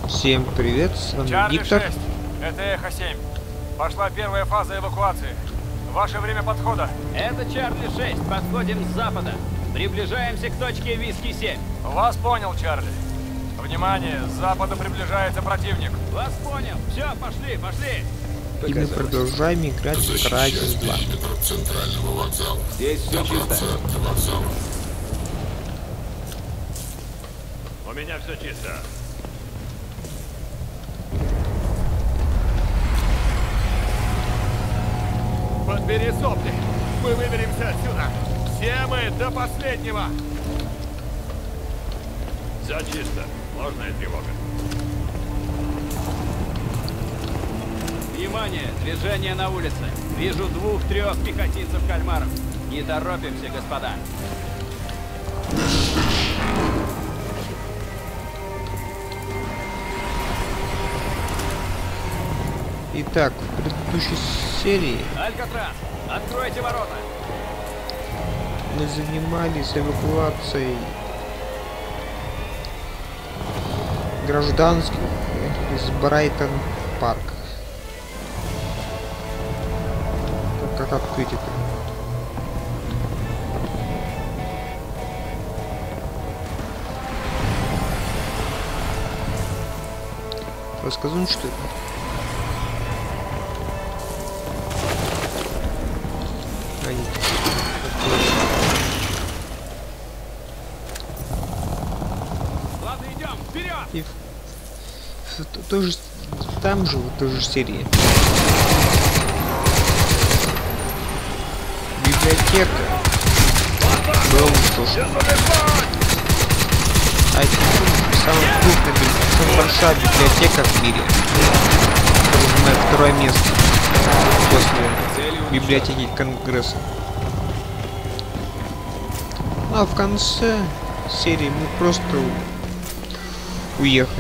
Всем привет, с вами Чарли Виктор. 6, это Эхо 7. Пошла первая фаза эвакуации. Ваше время подхода. Это Чарли 6, подходим с запада. Приближаемся к точке Виски 7. Вас понял, Чарли. Внимание, с запада приближается противник. Вас понял. Все, пошли, пошли. И мы продолжаем играть в Crysis 2. Центрального вокзала. Здесь все чисто. Вокзала. У меня все чисто. Подбери сопли. Мы выберемся отсюда. Все мы до последнего. Все чисто. Ложная тревога. Внимание, движение на улице. Вижу 2-3 пехотинцев-кальмаров. Не торопимся, господа. Итак, в предыдущей серии Алькатрас, откройте ворота. мы занимались эвакуацией гражданских из Брайтон Парк. Как открыть это? Рассказываю, что это? Ладно, идем, вперед! И тоже там же, в той же серии. Библиотека была уничтожена. А это самая крупная, самая большая библиотека в мире. Которая занимает второе место после библиотеки Конгресса. А в конце серии мы просто уехали.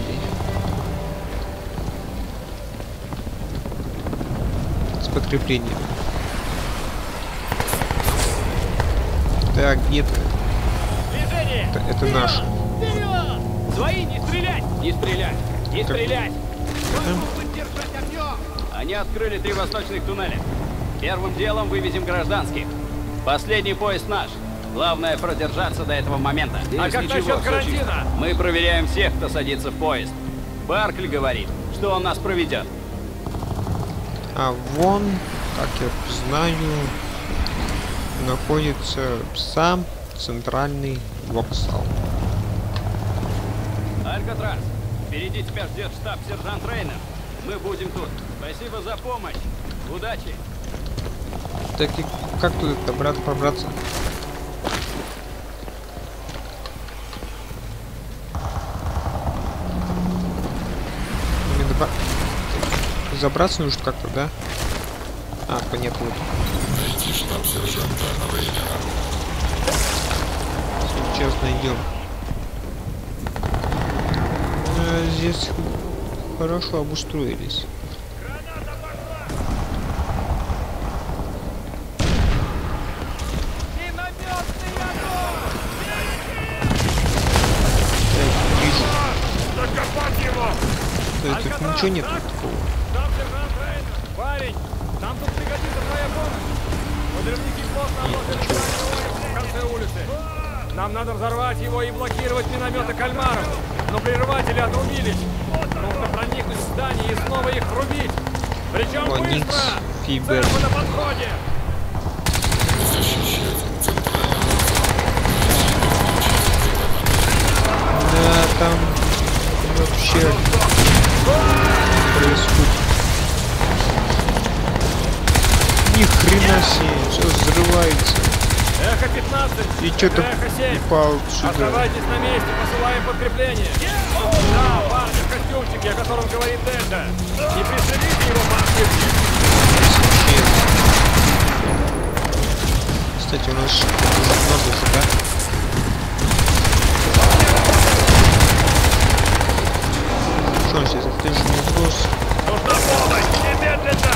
С подкреплением. Так, где-то. Это наш. Свои, не стрелять! Не стрелять! Не Так. стрелять! Поддержать огнем! Они открыли 3 восточных туннеля. Первым делом вывезем гражданских. Последний поезд наш. Главное продержаться до этого момента. А как насчет карантина? Мы проверяем всех, кто садится в поезд. Баркли говорит, что он нас проведет. А вон, как я знаю, находится сам центральный вокзал. Алькатрас, впереди тебя ждет штаб-сержант Рейнер. Мы будем тут. Спасибо за помощь. Удачи. Так и как тут пробраться? Мне забраться нужно как-то, да? А, понятно. Вот. Найти штаб-сержанта Рейнера. Сейчас найдем. Здесь хорошо обустроились. Тут ничего нет такого. Там сержант Рейнер. Парень, нам тут пригодится твоя помощь. Подрывники плотно обложили в конце улицы. Нам надо взорвать его и блокировать минометы кальмаров. Но прерыватели отрубились. Нужно проникнуть в здание и снова их рубить. Причем Оникс, быстро. Фибер. Церковь на подходе. Защищать центральный Да, там вообще происходит. Ни хрена себе, все взрывается. Эхо 15. И что-то Эхо 7. упал сюда. Оставайтесь на месте, посылаем подкрепление. Да, парня в костюмчике, о котором говорит Дельта. Не пристрелите его, парни. Кстати, у нас много же, да? Что он сейчас? Ты же не босс. Нужна помощь! Немедленно!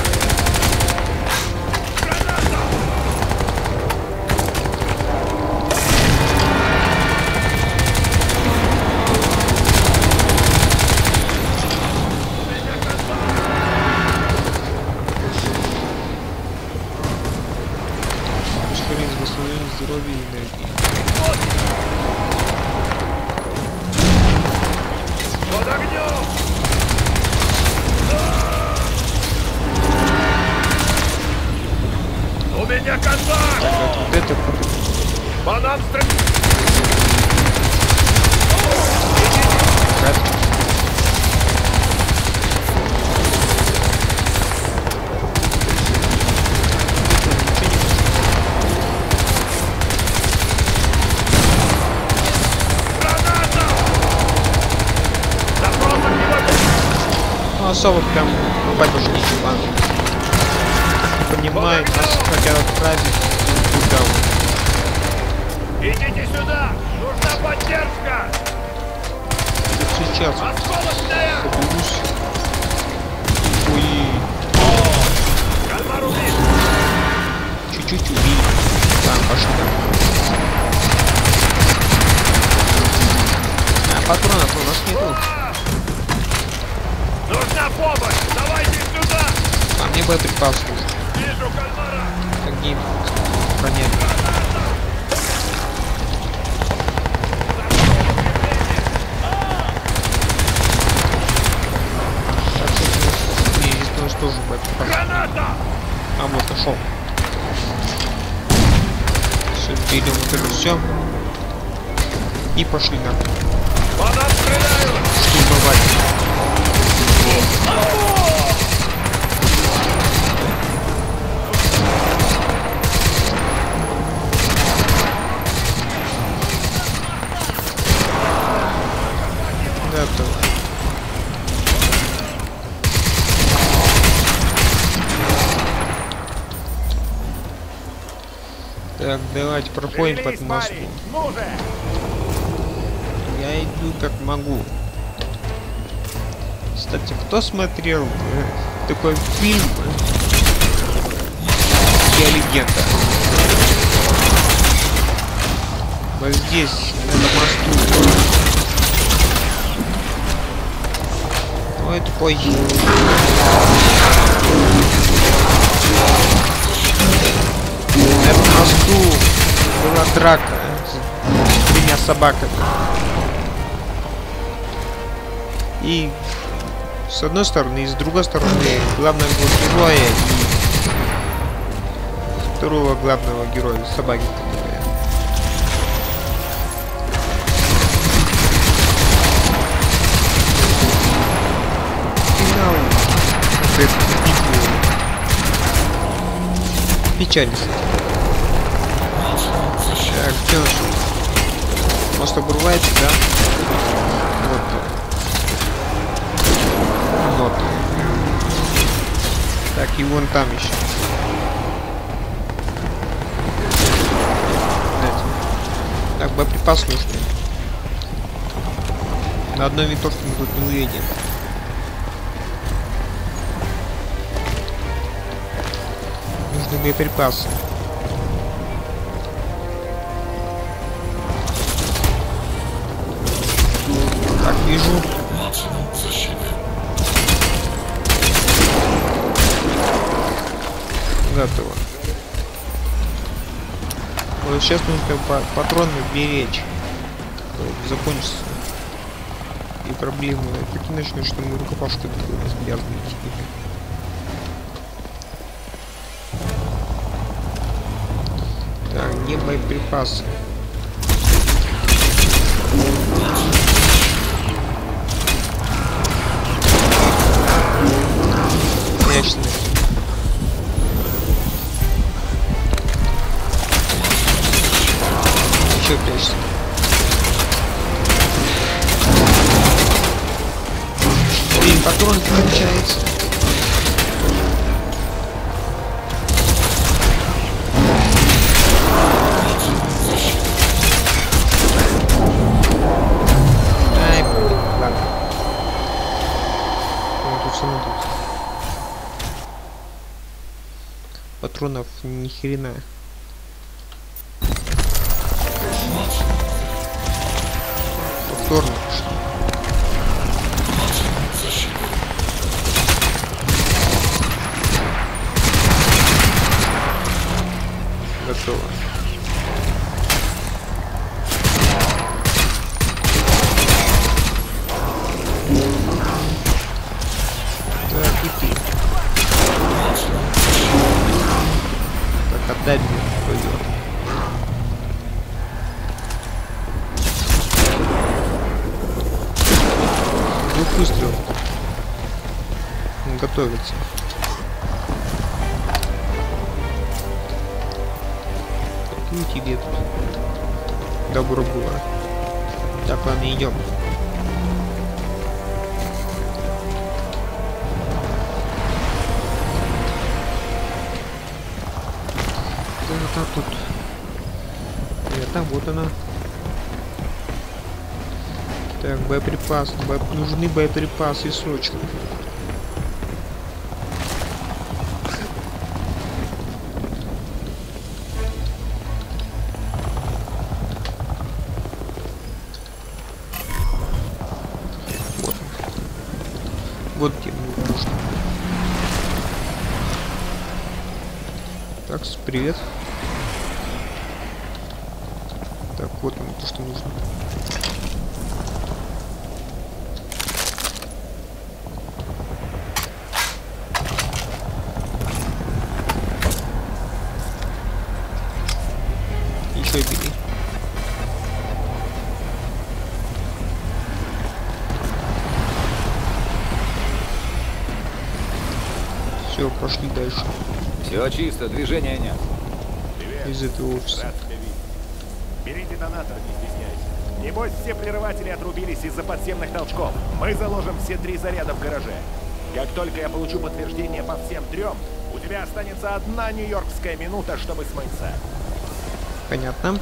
особо прям рубать больше ничего. Понимаю, нас хотят отправить туда. Идите сюда! Нужна поддержка! Сейчас Осколочная! соберусь. Ой, Кальмар убит! чуть-чуть убили. Там пошли. А патронов у нас нету. Нужна помощь! Давайте сюда! А мне боеприпас нужен. Вижу кальмара! Какие понятно. Не, здесь у нас тоже боеприпас. Граната! А вот нашел. Все, берем вот это все. И пошли на По нам стреляют! штурмовать. Готово. Так, давайте проходим под мосту. Ну же! Я иду как могу. Кстати, кто смотрел такой фильм «Я легенда»? Вот здесь, на мосту. Ну, это позже. На этом мосту была драка с двумя собаками. И с одной стороны, и с другой стороны главного героя и второго главного героя, собаки, которые. Финал этой битвы печально. Так, что ж? Мост обрывается, да? Вот. Вот. Так, и вон там еще. Знаете. Так, боеприпас нужный. На одной винтовке мы тут не уедем. Нужны боеприпасы. Так, вижу. Максимум защиты. Готово. Вот сейчас нужно патроны беречь. Закончится. И проблемы такие начнут, что мы рукопашку обязаны идти. Так, где боеприпасы? Конечно. Еще прячься. Блин, патрон кончается. Ай, блин, ладно. Ну, тут само тут. Патронов ни хрена. Повторно пошли. Готово. Так, и ты. Так, отдай мне пойдет. Двух выстрелов. Он готовится. Ну тебе тут добро было. Так, ладно, идем. так вот. Это вот она. Так, боеприпасы. Нужны боеприпасы срочно. Вот. Вот где мне нужно. Так, привет. Так, вот мне то, что нужно. Еще бери. Все, пошли дальше. Все чисто, движения нет. Из этого офиса. Рад тебя видеть. Бери детонатор, не стесняйся. Небось, все прерыватели отрубились из-за подземных толчков. Мы заложим все 3 заряда в гараже. Как только я получу подтверждение по всем 3, у тебя останется 1 нью-йоркская минута, чтобы смыться. Понятно.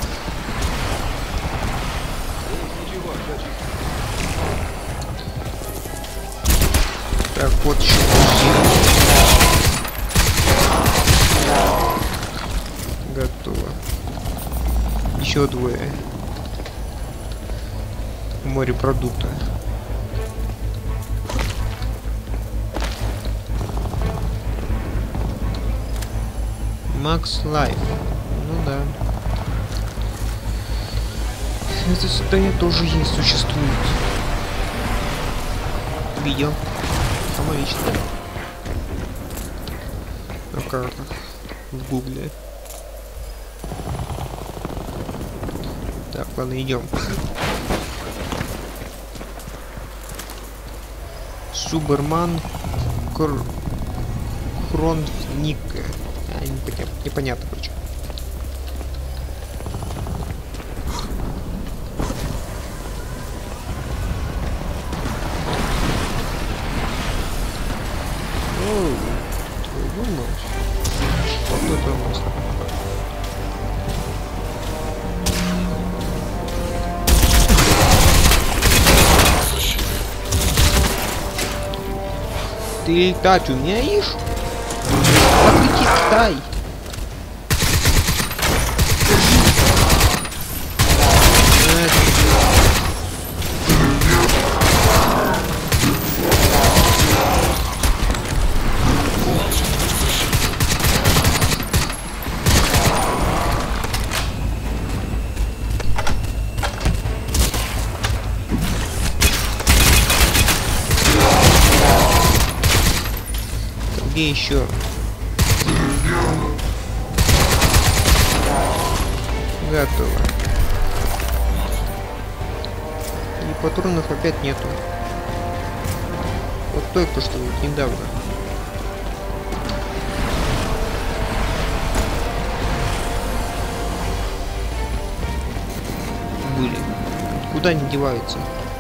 Ничего, все чисто. Так, вот еще. Готово. Еще 2. Морепродукта. Макс Лайф. Ну да. Это состояние тоже есть, существует. Видел. Самолично. На картах. В гугле. Так, ладно, идем. Суберман Хронник. Непонятно, короче. Оу, твою мать. Что это у нас? Ты летать умеешь? Так летай. Где еще? Готово. И патронов опять нету. Вот только что вот недавно. Были. Куда они деваются?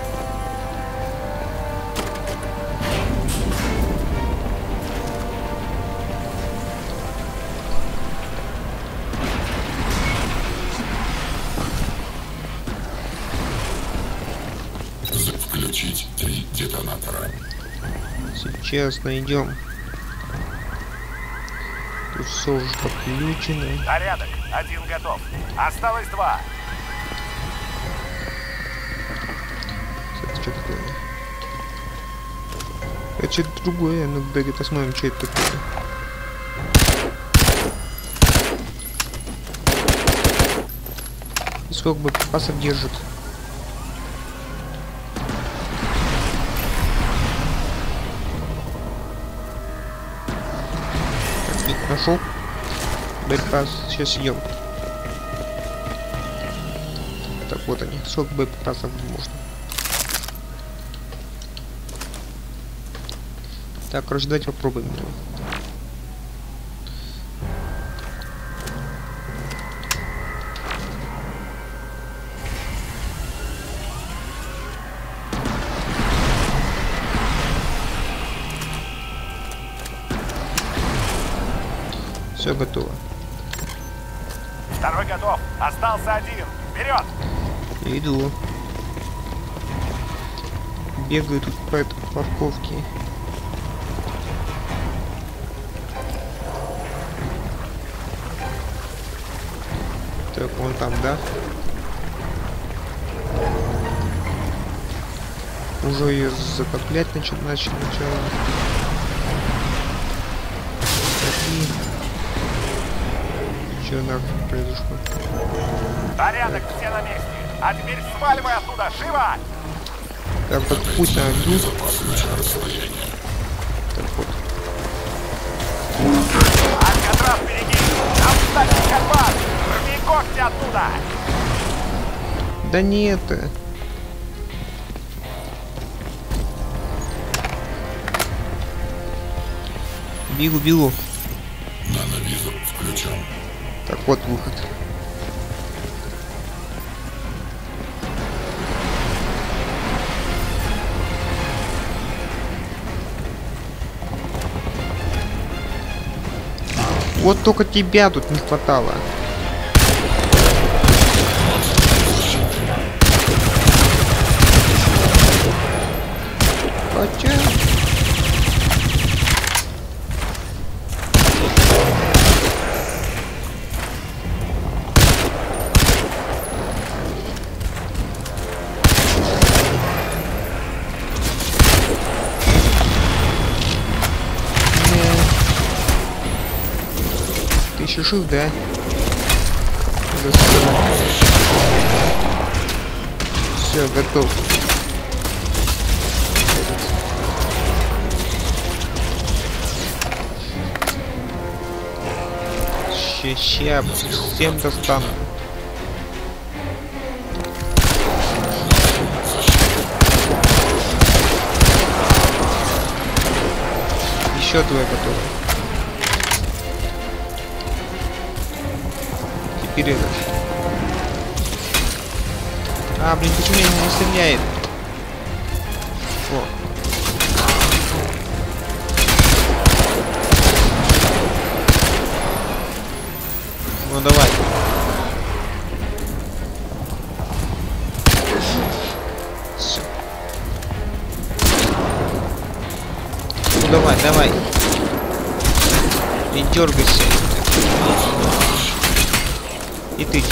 Включить 3 детонатора. Сейчас найдем. Тут все уже подключено. Порядок. 1 готов. Осталось 2. Это что такое? Это что-то другое. Ну, давайте посмотрим, что это такое. И сколько бы припасов держит? Нашел. Боеприпас. Сейчас идем. Так, вот они. Сколько боеприпасов можно. Так, короче, давайте попробуем. Все готово. Второй готов. Остался один. Вперед! Иду. Бегаю тут по этой парковке. Так, вон там, да? Уже ее закоплять начал сначала. Что нахуй произошло? Порядок, все на месте. А теперь сваливай оттуда, живо! Так, так путь на огню. Так вот. Алькатрас впереди! Нам встать карпат! Рви когти оттуда! Да не это. Бегу. Нановизор включен. Так, вот выход. Вот только тебя тут не хватало. Хотя... Ты еще жив, да? Все, готов. Ща, всем достану. Еще двое готовы. Теперь этот. А, блин, почему меня не стреляет? О. Ну давай. Все. Ну давай. Не дергайся. И ты.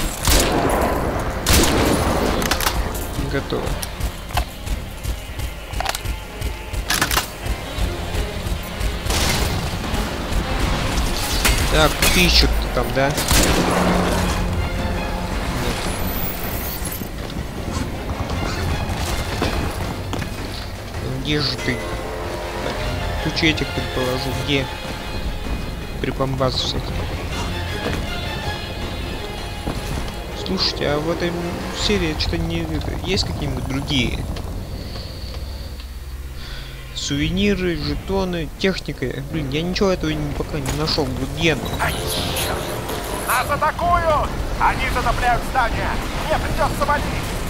Готово. Так, ты что-то там, да? Нет. Где же ты? Ключи этих предположу. Где? Припомбазы всякие. Слушайте, а в этой серии что-то не... Есть какие-нибудь другие? Сувениры, жетоны, техника. Блин, я ничего этого пока не нашел. Где? Нас атакуют! Они затопляют здание! Мне придется валить!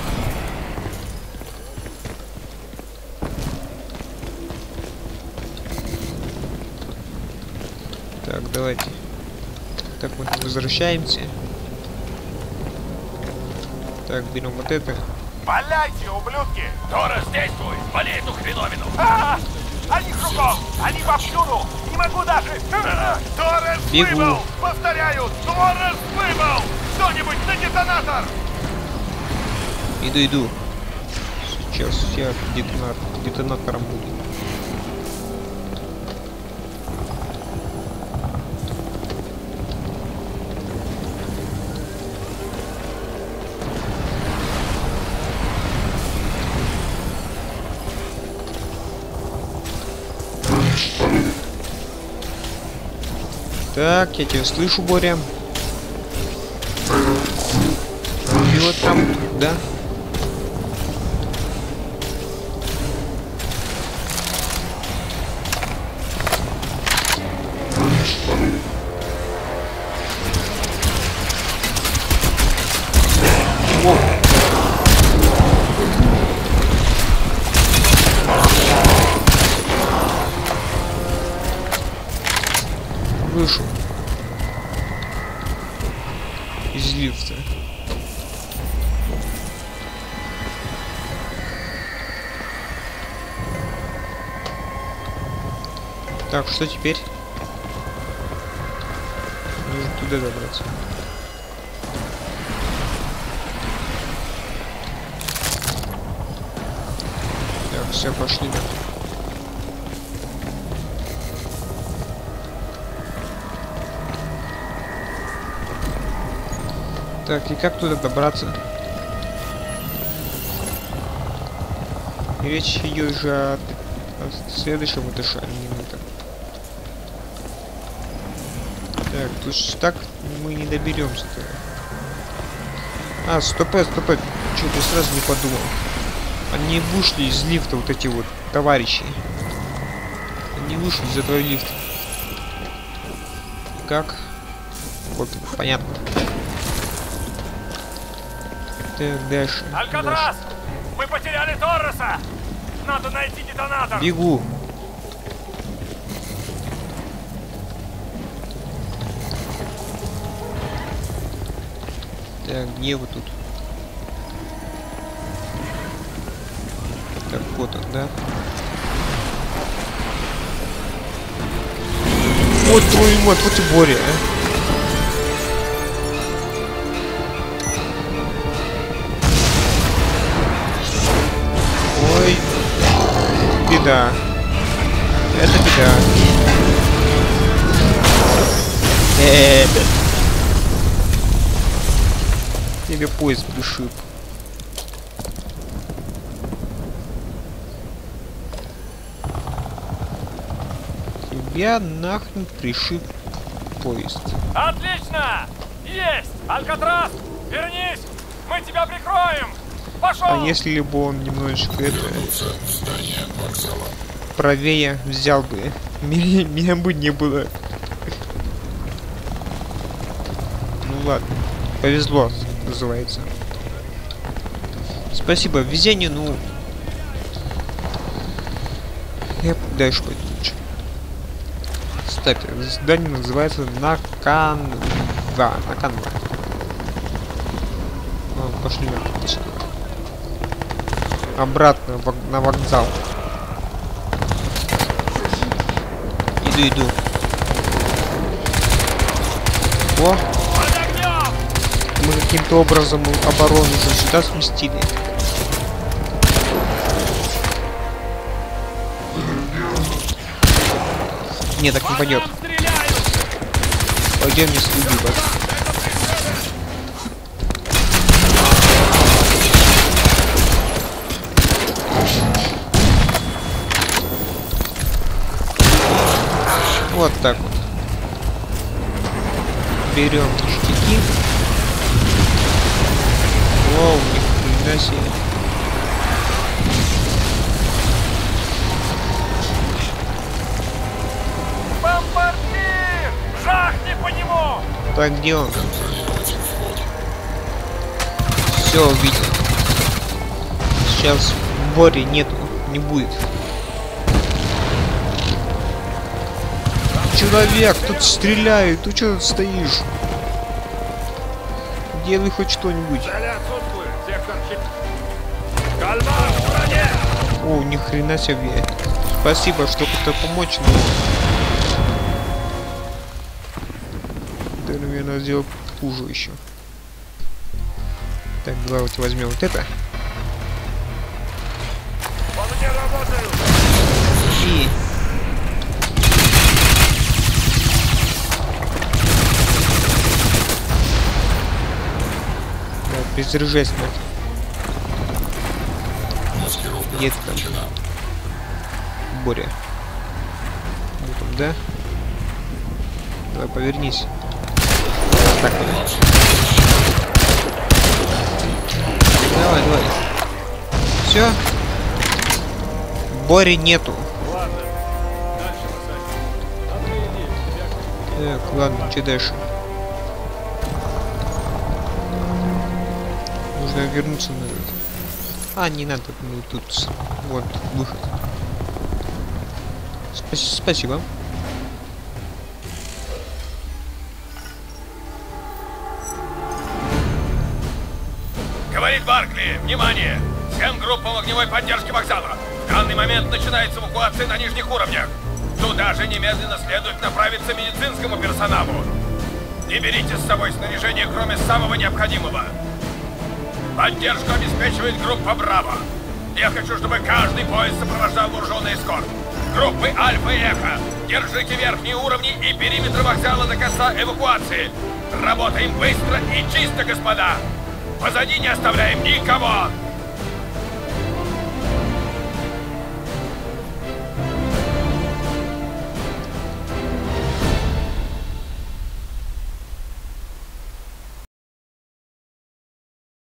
Так, давайте. Так, мы возвращаемся. Так, берем вот это. Валяйте, ублюдки! Торрес, действуй! Вали эту хреновину! Они кругом! Они повсюду! Не могу даже! Торрес Бегу. выбыл! Повторяю! Торрес выбыл! Кто-нибудь на детонатор! Иду. Сейчас я детонатором буду. Так, я тебя слышу, Боря. И вот там, да? О! Вышел. Так, что теперь? Нужно туда добраться. Так, все, пошли. Так, и как туда добраться? Речь идет же о следующем этаже, а не на этом. Так, тут ж так мы не доберемся-то. А, стопэ. Что-то сразу не подумал. Они вышли из лифта, вот эти вот товарищи. Они вышли из этого лифта. Как? Вот, понятно. Так, дальше. Алькатрас! Мы потеряли Торреса! Надо найти детонатор! Бегу. Так, где вы тут? Так, вот он, да? Вот твой мать, вот и Боря, а? Ой, беда. Это беда. Тебе поезд пришиб. Тебя нахрен пришиб поезд. Отлично! Есть! Алькатрас! Вернись! Мы тебя прикроем! Пошел! А если бы он немножечко это Здание вокзала. правее взял бы, меня бы не было. Ну ладно, повезло, называется. Спасибо, везение, ну... Я дальше пойду лучше. Кстати, здание называется Наканва. Наканва. Ну, пошли отсюда. Обратно на вокзал. Иду. О! Мы каким-то образом оборону уже сюда сместили. Не, так не пойдет. Пойдем не следи, вот так вот. Берем ништяки. Воу, ни хрена себе. Бомбардир! Жахни по нему! Так, где он? Все, увидел. Сейчас Бори нету, не будет. Человек, тут стреляют, ты что тут стоишь? Делай хоть что-нибудь. Кальмар в броне! О, ни хрена себе. Спасибо, что кто помочь, но... Да, наверное, сделал хуже еще. Так, давайте возьмем вот это. По мне работают! И... Да, перезаряжайся. Где ты там? Боря. Вот он, да? Давай, повернись. Так, давай. Все. Бори нету. Ладно, дальше бросай. Одна идея. Так, ладно, что дальше? Нужно вернуться на этот. А, не надо, ну тут вот выход. Спасибо. Говорит Баркли, внимание! Всем группам огневой поддержки вокзала. В данный момент начинается эвакуация на нижних уровнях. Туда же немедленно следует направиться медицинскому персоналу. Не берите с собой снаряжение, кроме самого необходимого. Поддержку обеспечивает группа «Браво». Я хочу, чтобы каждый поезд сопровождал вооруженный эскорт. Группы «Альфа» и «Эхо», держите верхние уровни и периметр вокзала до конца эвакуации. Работаем быстро и чисто, господа. Позади не оставляем никого.